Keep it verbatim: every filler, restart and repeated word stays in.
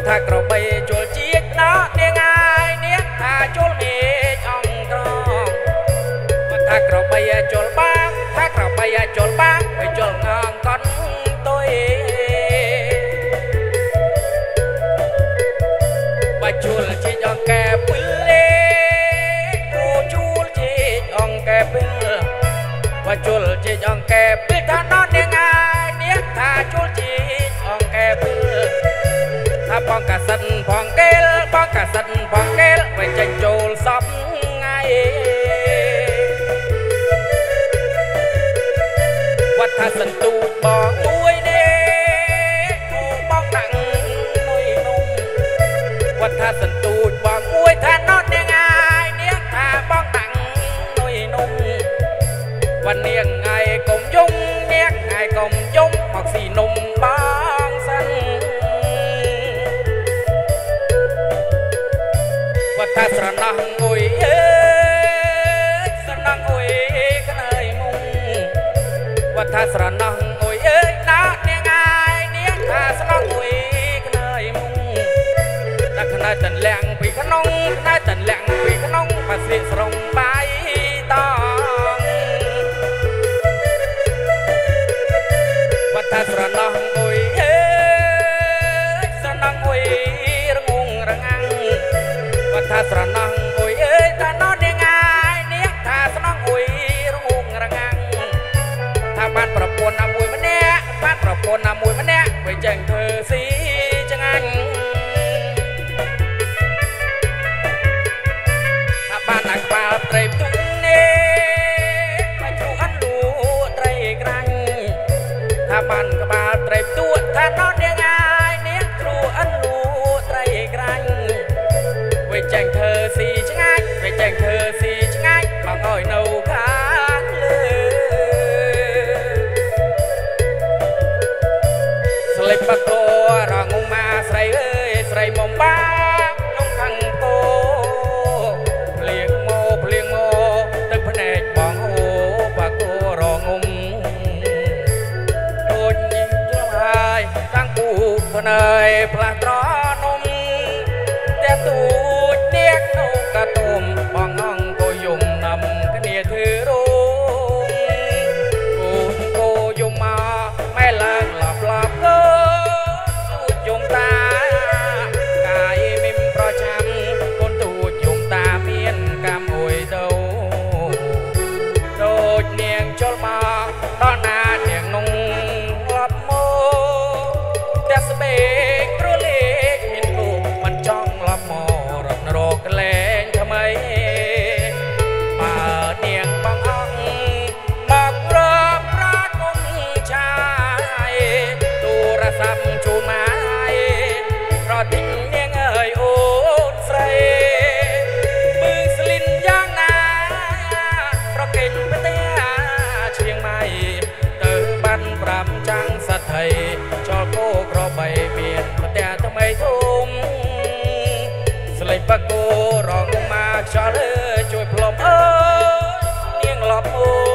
ថាក្របីជលជាតិណោះនាងអាយនាងថាជលមេឃអង្គក្រងថាក្របីជលបាងថាក្របីជលបាងឲ្យជលងងកន់ទុយបាជលជាអង្គកែពិលលេគូជលជាអង្គកែពិលបាជលជាអង្គកែពិលថាណោះនាងអាយនាងថាជលជាអង្គកែពិលថាបងកាសិនផងកេលបងកាសិនផងកេលໄວចេញចូលសពថ្ងៃវត្តថាសន្ទូបងមួយទេគូបងដាក់នុយនំវត្តថាសន្ទូបងមួយថាណោះនាងអាយនាងថាបងដាក់នុយនំវត្តនាងថ្ងៃកុំយំនាងថ្ងៃកុំយំមកស៊ីនំបងសិនវត្តថាស្រណោះងុយអើយស្រណោះងុយក្នើយមុំវត្តថាស្រណោះងុយអើយណោះនាងអាយនាងថាស្រណោះងុយក្នើយមុំតែក្នើយតន្លាំងពីក្នុងក្នើយតន្លាំងពីក្នុងបាស្លៀកស្រងបាយតងវត្តថាស្រណោះងុយអើយស្រណោះងុយរងងរងាំងវត្តថាស្រណោះអុយអើយថាណោះនាងអាយនាងថាស្រណោះអុយរងងរងាំងថាបានប្រពន្ធណាមួយម្នាក់បានប្រពន្ធណាមួយម្នាក់វាចេញធ្វើស៊ីចងាញ់ថាបានអាក្បាលត្រីផ្ទុំនេះមកជ្រូអិនលូត្រីក្រាញ់ថាបានក្បាលត្រីផ្ទួតថាណោះនាងអាយនាងជ្រូអិនលូត្រីក្រាញ់វាចេញធ្វើស៊ីឆ្ងាញ់វាចេញធ្វើស៊ីឆ្ងាញ់បងអើយនៅខាងលើស្លេបបកោរងមាស្រីអើយស្រីមុំបាខ្ញុំខាងគោភ្លៀងមកភ្លៀងមកទឹកភ្នែកបងអូបកោរងុំដូចញឹមជ្រំហើយតាំងពូភ្នែកផ្លាស់ត្រនំតែទូចនាងនៅកាតុំបងអង្គក៏យំណាំគ្នាធ្វើរោងគូក៏យំមកម៉ែឡើងឡាប់ឡាប់ក៏ទូចយំតាកាយមិនប្រចាំកូនទូចយំតាមានកម្មអុយទៅដូចនាងជលមកដល់ណានាងនងលាប់មកតែស្បេកព្រោះលេខមានលោកមិនចង់លាប់មករត់រកលែងថ្មីបើនាងបងអង្គមករកប្រាគុំឆាយទូរស័ព្ទជូនមកប្រទិញនាងអើយអូនស្រីពឹងស្លិនយ៉ាងណាប្រកេញប្រទេសឈៀងម៉ៃទៅបានប្រាំចាំងសទ្ធិចលគោក្របីមានប្រទេសថ្មីធំស្លេកបកោរងមកខ្យល់អើយជួយផ្លុំអើយនាងលប់អូ